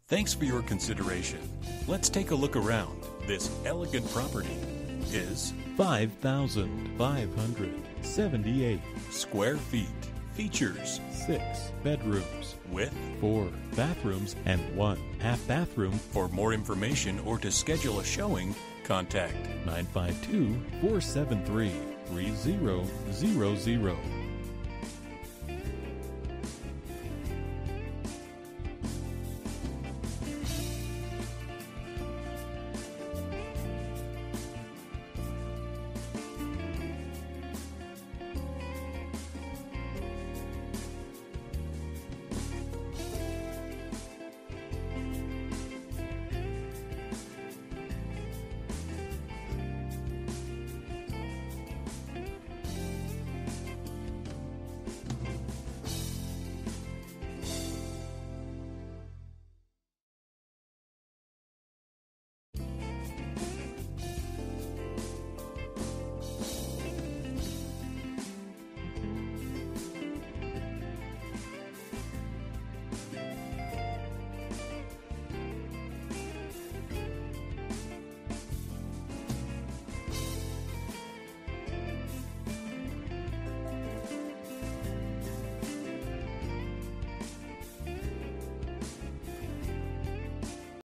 Thanks for your consideration. Let's take a look around. This elegant property is 5,578 square feet. Features 6 bedrooms with 4 bathrooms and 1 half bathroom. For more information or to schedule a showing, contact 952-473-3000.